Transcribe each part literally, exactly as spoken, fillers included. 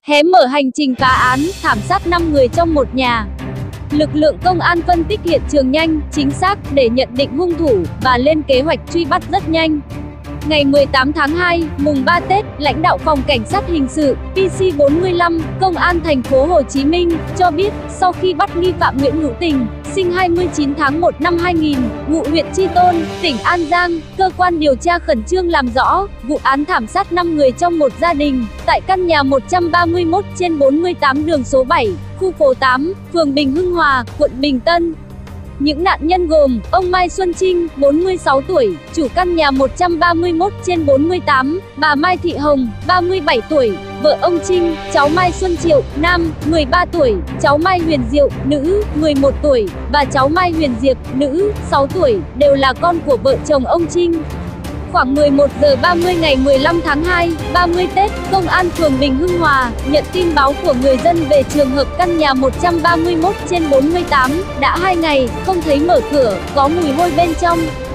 hé mở hành trình phá án, thảm sát năm người trong một nhà. Lực lượng công an phân tích hiện trường nhanh, chính xác để nhận định hung thủ và lên kế hoạch truy bắt rất nhanh. Ngày mười tám tháng hai, mùng ba Tết, lãnh đạo phòng cảnh sát hình sự P C bốn mươi lăm, Công an thành phố Hồ Chí Minh cho biết, sau khi bắt nghi phạm Nguyễn Hữu Tình, sinh hai mươi chín tháng một năm hai nghìn, ngụ huyện Chi Tôn, tỉnh An Giang, cơ quan điều tra khẩn trương làm rõ vụ án thảm sát năm người trong một gia đình tại căn nhà một trăm ba mươi mốt trên bốn mươi tám đường số bảy, khu phố tám, phường Bình Hưng Hòa, quận Bình Tân. Những nạn nhân gồm ông Mai Xuân Trinh, bốn mươi sáu tuổi, chủ căn nhà một trăm ba mươi mốt trên bốn mươi tám, bà Mai Thị Hồng, ba mươi bảy tuổi, vợ ông Trinh, cháu Mai Xuân Triệu, nam, mười ba tuổi, cháu Mai Huyền Diệu, nữ, mười một tuổi, và cháu Mai Huyền Diệp, nữ, sáu tuổi, đều là con của vợ chồng ông Trinh. Khoảng mười một giờ ba mươi ngày mười lăm tháng hai, ba mươi Tết, Công an phường Bình Hưng Hòa nhận tin báo của người dân về trường hợp căn nhà một trăm ba mươi mốt trên bốn mươi tám đã hai ngày không thấy mở cửa, có mùi hôi bên trong.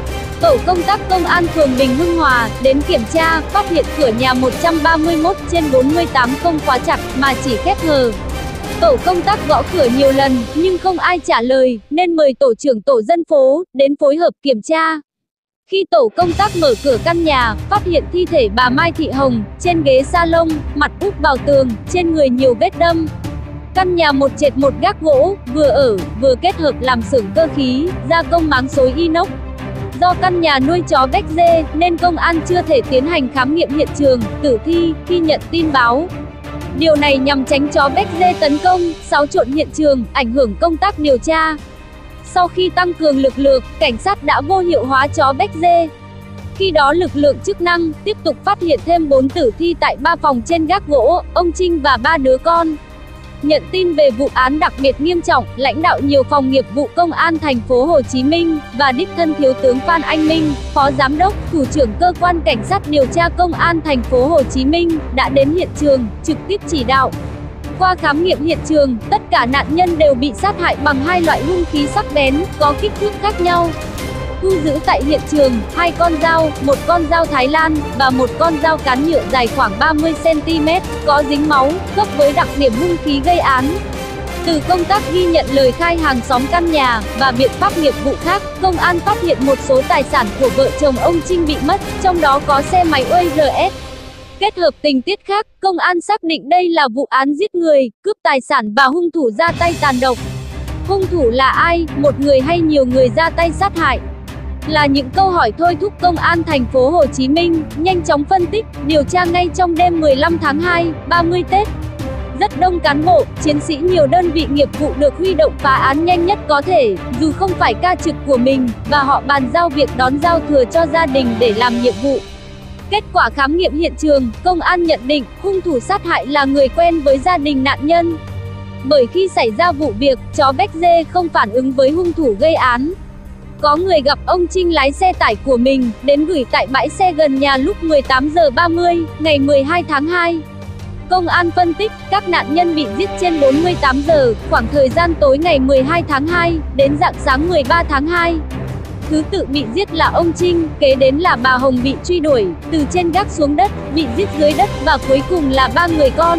Tổ công tác Công an phường Bình Hưng Hòa đến kiểm tra, phát hiện cửa nhà một trăm ba mươi mốt trên bốn mươi tám không khóa chặt mà chỉ khép hờ. Tổ công tác gõ cửa nhiều lần nhưng không ai trả lời, nên mời tổ trưởng tổ dân phố đến phối hợp kiểm tra. Khi tổ công tác mở cửa căn nhà, phát hiện thi thể bà Mai Thị Hồng trên ghế salon, mặt úp vào tường, trên người nhiều vết đâm. Căn nhà một trệt một gác gỗ, vừa ở, vừa kết hợp làm xưởng cơ khí, gia công máng xối inox. Do căn nhà nuôi chó béc dê, nên công an chưa thể tiến hành khám nghiệm hiện trường, tử thi khi nhận tin báo. Điều này nhằm tránh chó béc dê tấn công, xáo trộn hiện trường, ảnh hưởng công tác điều tra. Sau khi tăng cường lực lượng, cảnh sát đã vô hiệu hóa chó béc dê. Khi đó lực lượng chức năng tiếp tục phát hiện thêm bốn tử thi tại ba phòng trên gác gỗ, ông Trinh và ba đứa con. Nhận tin về vụ án đặc biệt nghiêm trọng, lãnh đạo nhiều phòng nghiệp vụ Công an thành phố Hồ Chí Minh và đích thân Thiếu tướng Phan Anh Minh, Phó Giám đốc, Thủ trưởng Cơ quan Cảnh sát điều tra Công an thành phố Hồ Chí Minh đã đến hiện trường, trực tiếp chỉ đạo. Qua khám nghiệm hiện trường, tất cả nạn nhân đều bị sát hại bằng hai loại hung khí sắc bén, có kích thước khác nhau. Thu giữ tại hiện trường, hai con dao, một con dao Thái Lan và một con dao cán nhựa dài khoảng ba mươi xăng ti mét, có dính máu, khớp với đặc điểm hung khí gây án. Từ công tác ghi nhận lời khai hàng xóm căn nhà và biện pháp nghiệp vụ khác, công an phát hiện một số tài sản của vợ chồng ông Trinh bị mất, trong đó có xe máy u rờ ét. Kết hợp tình tiết khác, công an xác định đây là vụ án giết người, cướp tài sản và hung thủ ra tay tàn độc. Hung thủ là ai, một người hay nhiều người ra tay sát hại? Là những câu hỏi thôi thúc Công an thành phố Hồ Chí Minh nhanh chóng phân tích, điều tra ngay trong đêm mười lăm tháng hai, ba mươi Tết. Rất đông cán bộ, chiến sĩ nhiều đơn vị nghiệp vụ được huy động phá án nhanh nhất có thể, dù không phải ca trực của mình, và họ bàn giao việc đón giao thừa cho gia đình để làm nhiệm vụ. Kết quả khám nghiệm hiện trường, công an nhận định hung thủ sát hại là người quen với gia đình nạn nhân. Bởi khi xảy ra vụ việc, chó béc dê không phản ứng với hung thủ gây án. Có người gặp ông Trinh lái xe tải của mình đến gửi tại bãi xe gần nhà lúc mười tám giờ ba mươi ngày mười hai tháng hai. Công an phân tích, các nạn nhân bị giết trên bốn mươi tám giờ, khoảng thời gian tối ngày mười hai tháng hai đến rạng sáng mười ba tháng hai. Thứ tự bị giết là ông Trinh, kế đến là bà Hồng bị truy đuổi từ trên gác xuống đất, bị giết dưới đất, và cuối cùng là ba người con.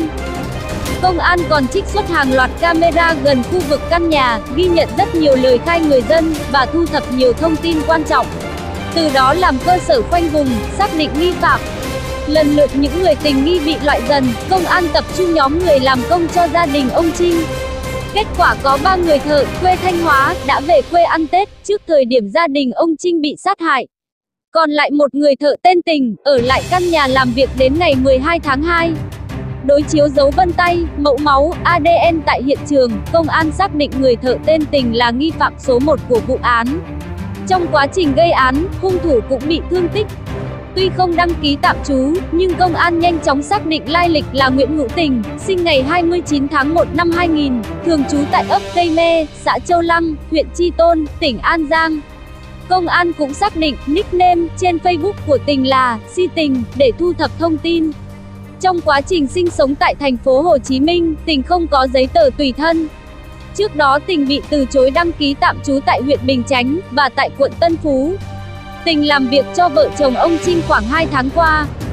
Công an còn trích xuất hàng loạt camera gần khu vực căn nhà, ghi nhận rất nhiều lời khai người dân và thu thập nhiều thông tin quan trọng. Từ đó làm cơ sở khoanh vùng, xác định nghi phạm. Lần lượt những người tình nghi bị loại dần, công an tập trung nhóm người làm công cho gia đình ông Trinh. Kết quả có ba người thợ quê Thanh Hóa đã về quê ăn Tết trước thời điểm gia đình ông Trinh bị sát hại. Còn lại một người thợ tên Tình ở lại căn nhà làm việc đến ngày mười hai tháng hai. Đối chiếu dấu vân tay, mẫu máu, a đê en tại hiện trường, công an xác định người thợ tên Tình là nghi phạm số một của vụ án. Trong quá trình gây án, hung thủ cũng bị thương tích. Tuy không đăng ký tạm trú, nhưng công an nhanh chóng xác định lai lịch là Nguyễn Hữu Tình, sinh ngày hai mươi chín tháng một năm hai nghìn, thường trú tại ấp Cây Mê, xã Châu Lăng, huyện Chi Tôn, tỉnh An Giang. Công an cũng xác định nickname trên Facebook của Tình là Si Tình để thu thập thông tin. Trong quá trình sinh sống tại thành phố Hồ Chí Minh, Tình không có giấy tờ tùy thân. Trước đó Tình bị từ chối đăng ký tạm trú tại huyện Bình Chánh và tại quận Tân Phú. Tình làm việc cho vợ chồng ông Trinh khoảng hai tháng qua.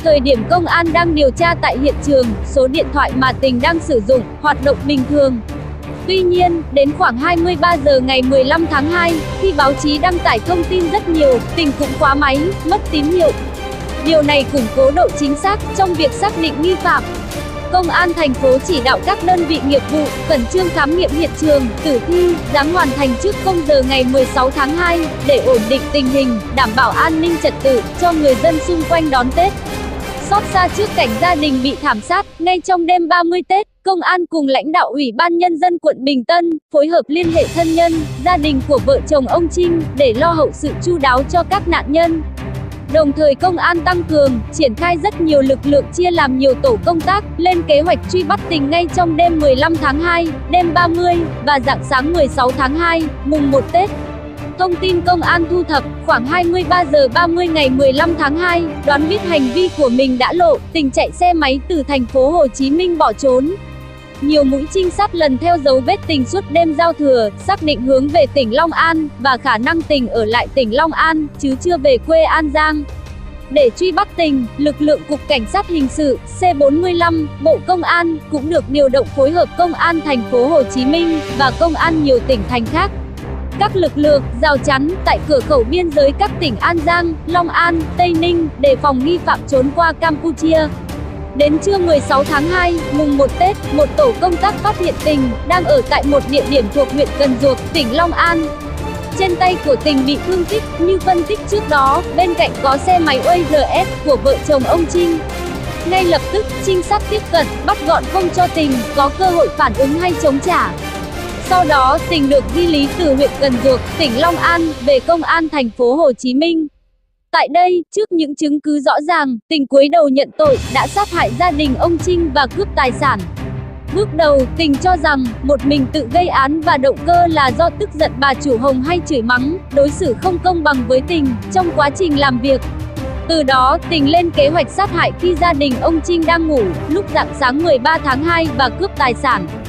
Thời điểm công an đang điều tra tại hiện trường, số điện thoại mà Tình đang sử dụng hoạt động bình thường. Tuy nhiên, đến khoảng hai mươi ba giờ ngày mười lăm tháng hai, khi báo chí đăng tải thông tin rất nhiều, Tình cũng khóa máy, mất tín hiệu. Điều này củng cố độ chính xác trong việc xác định nghi phạm. Công an thành phố chỉ đạo các đơn vị nghiệp vụ khẩn trương khám nghiệm hiện trường, tử thi, ráng hoàn thành trước không giờ ngày mười sáu tháng hai để ổn định tình hình, đảm bảo an ninh trật tự cho người dân xung quanh đón Tết. Xót xa trước cảnh gia đình bị thảm sát, ngay trong đêm ba mươi Tết, công an cùng lãnh đạo Ủy ban Nhân dân quận Bình Tân phối hợp liên hệ thân nhân, gia đình của vợ chồng ông Trinh để lo hậu sự chu đáo cho các nạn nhân. Đồng thời công an tăng cường, triển khai rất nhiều lực lượng chia làm nhiều tổ công tác, lên kế hoạch truy bắt Tình ngay trong đêm mười lăm tháng hai, đêm ba mươi và rạng sáng mười sáu tháng hai, mùng một Tết. Thông tin công an thu thập, khoảng hai mươi ba giờ ba mươi ngày mười lăm tháng hai, đoán biết hành vi của mình đã lộ, Tình chạy xe máy từ thành phố Hồ Chí Minh bỏ trốn. Nhiều mũi trinh sát lần theo dấu vết Tình suốt đêm giao thừa, xác định hướng về tỉnh Long An và khả năng Tình ở lại tỉnh Long An, chứ chưa về quê An Giang. Để truy bắt Tình, lực lượng Cục Cảnh sát Hình sự C bốn mươi lăm, Bộ Công an cũng được điều động phối hợp Công an thành phố Hồ Chí Minh và Công an nhiều tỉnh thành khác. Các lực lượng rào chắn tại cửa khẩu biên giới các tỉnh An Giang, Long An, Tây Ninh đề phòng nghi phạm trốn qua Campuchia. Đến trưa mười sáu tháng hai, mùng một Tết, một tổ công tác phát hiện Tình đang ở tại một địa điểm thuộc huyện Cần Duộc, tỉnh Long An. Trên tay của Tình bị thương tích, như phân tích trước đó, bên cạnh có xe máy a rờ ét của vợ chồng ông Trinh. Ngay lập tức, trinh sát tiếp cận, bắt gọn không cho Tình có cơ hội phản ứng hay chống trả. Sau đó, Tình được di lý từ huyện Cần Duộc, tỉnh Long An về Công an thành phố Hồ Chí Minh. Tại đây, trước những chứng cứ rõ ràng, Tình cúi đầu nhận tội đã sát hại gia đình ông Trinh và cướp tài sản. Bước đầu, Tình cho rằng một mình tự gây án và động cơ là do tức giận bà chủ Hồng hay chửi mắng, đối xử không công bằng với Tình trong quá trình làm việc. Từ đó, Tình lên kế hoạch sát hại khi gia đình ông Trinh đang ngủ lúc rạng sáng mười ba tháng hai và cướp tài sản.